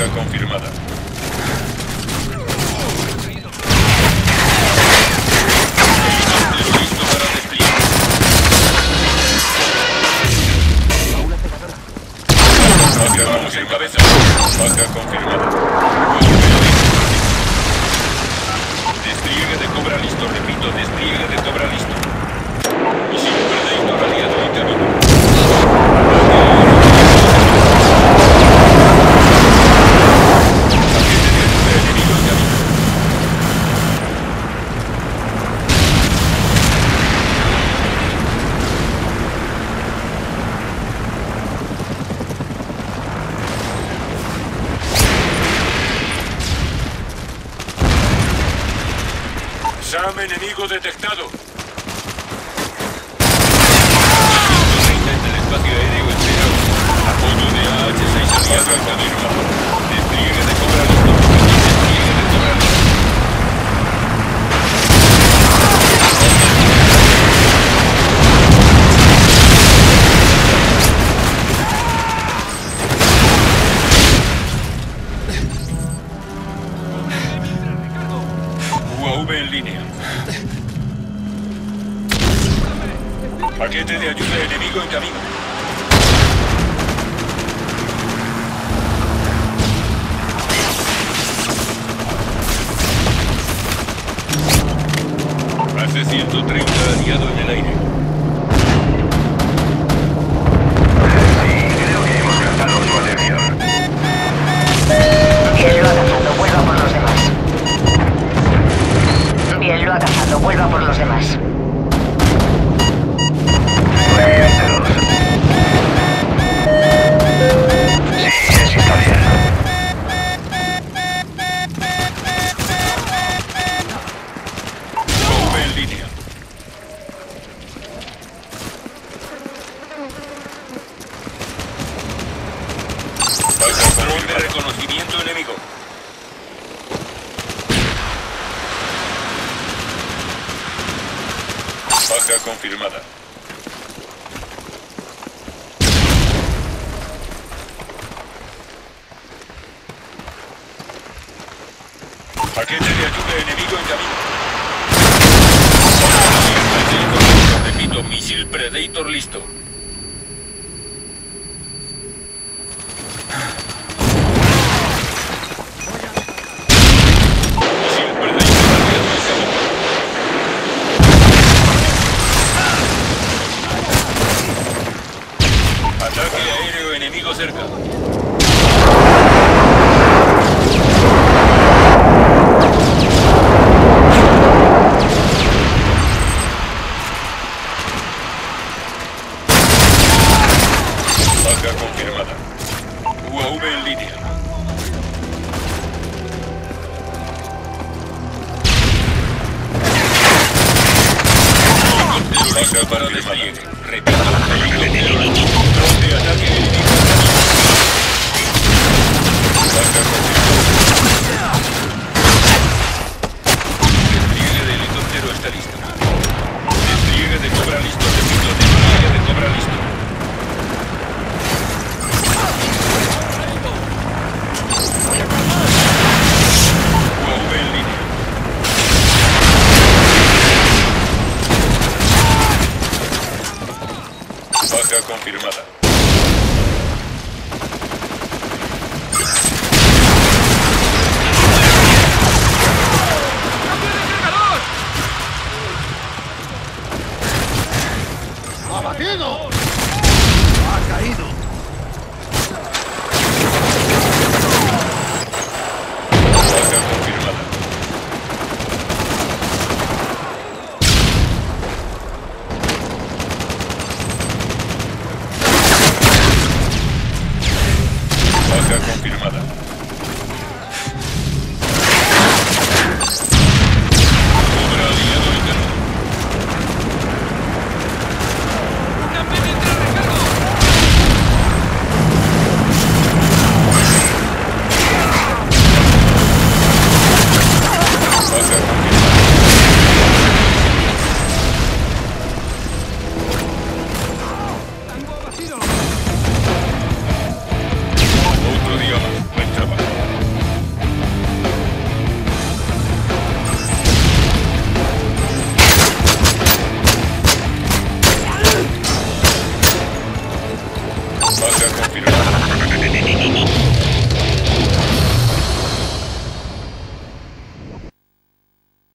Baja confirmada. Helicóptero listo para despliegue. Baja vamos en cabeza. Baja confirmada. Despliegue de Cobra listo. Repito, despliegue de Cobra listo. Misil Predator aliado en camino. SAM enemigo detectado. 130 en el espacio aéreo entero. Apoyo de AH-6 aliado al camino. Despliegue de Cobra listo. Despliegue de Cobra listo. UAV en línea. Paquete de ayuda enemigo en camino. Hace 130 aliado en el aire. Sí, creo que hemos captado su atención. Bien, lo ha cazado. Vuelva por los demás. Bien, lo ha cazado. Vuelva por los demás. Muy bien, Telos. Sí, eso está bien. UAV en línea. Baja control de reconocimiento enemigo. Baja confirmada. Paquete de ayuda enemigo en camino. Repito, misil Predator listo. Misil Predator aliado en camino. Ataque aéreo enemigo cerca. Baja confirmada. UAV en línea. Helicóptero listo para despliegue. Repito, helicóptero listo. Dron de ataque enemigo. Baja confirmada. Despliegue de helicóptero está listo. Despliegue de Cobra listo. Repito, despliegue de Cobra listo. UAV en línea. Baja confirmada. ¡Abatido!